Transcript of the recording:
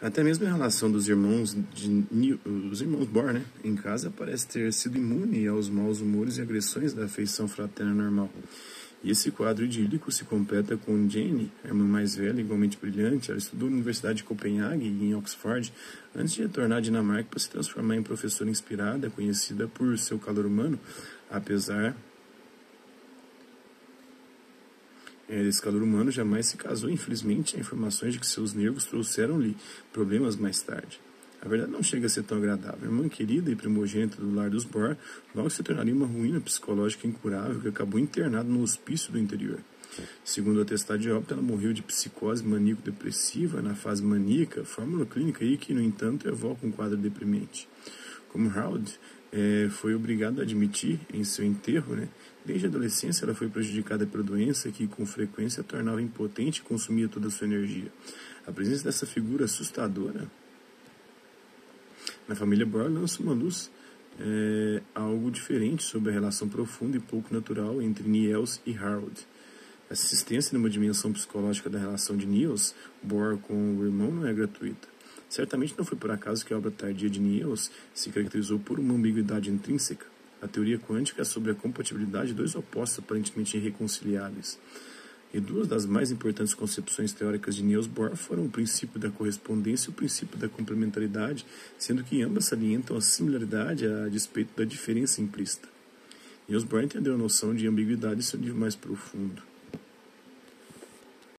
Até mesmo a relação dos irmãos os irmãos Bohr, né, em casa parece ter sido imune aos maus humores e agressões da afeição fraterna normal. E esse quadro idílico se completa com Jane, a irmã mais velha, igualmente brilhante. Ela estudou na Universidade de Copenhague e em Oxford, antes de retornar à Dinamarca para se transformar em professora inspirada, conhecida por seu calor humano, apesar desse calor humano, jamais se casou. Infelizmente, há informações de que seus nervos trouxeram-lhe problemas mais tarde. A verdade não chega a ser tão agradável. A irmã querida e primogênita do lar dos Bohr logo se tornaria uma ruína psicológica incurável que acabou internada no hospício do interior. Segundo o atestado de óbito, ela morreu de psicose maníaco-depressiva na fase maníaca, fórmula clínica aí que, no entanto, evoca um quadro deprimente. Como Harold foi obrigado a admitir em seu enterro, né, desde a adolescência ela foi prejudicada pela doença que, com frequência, a tornava impotente e consumia toda a sua energia. A presença dessa figura assustadora na família Bohr lança uma luz algo diferente sobre a relação profunda e pouco natural entre Niels e Harold. A assistência numa dimensão psicológica da relação de Niels Bohr com o irmão não é gratuita. Certamente não foi por acaso que a obra tardia de Niels se caracterizou por uma ambiguidade intrínseca. A teoria quântica é sobre a compatibilidade de dois opostos aparentemente irreconciliáveis. E duas das mais importantes concepções teóricas de Niels Bohr foram o princípio da correspondência e o princípio da complementaridade, sendo que ambas salientam a similaridade a despeito da diferença implícita. Niels Bohr entendeu a noção de ambiguidade em seu nível mais profundo.